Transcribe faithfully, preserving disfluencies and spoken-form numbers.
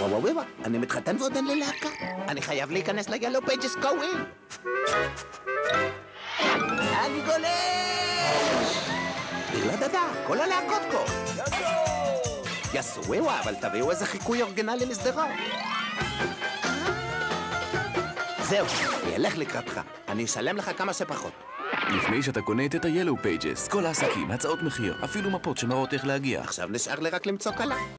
וואו וואו, אני מתחתן ועוד אין לי להקה. אני חייב להיכנס ל-Yellow Pages Going. אני גולש! בירלה דדה, כל הלהקות פה. יסו וואו, אבל תביאו איזה חיקוי אורגינלי לסדרה. זהו, אני אלך לקראתך. אני אשלם לך כמה שפחות. לפני שאתה קונה את ה-Yellow Pages, כל העסקים, הצעות מחיר, אפילו מפות שמראות איך להגיע. עכשיו נשאר לי רק למצוא קלה.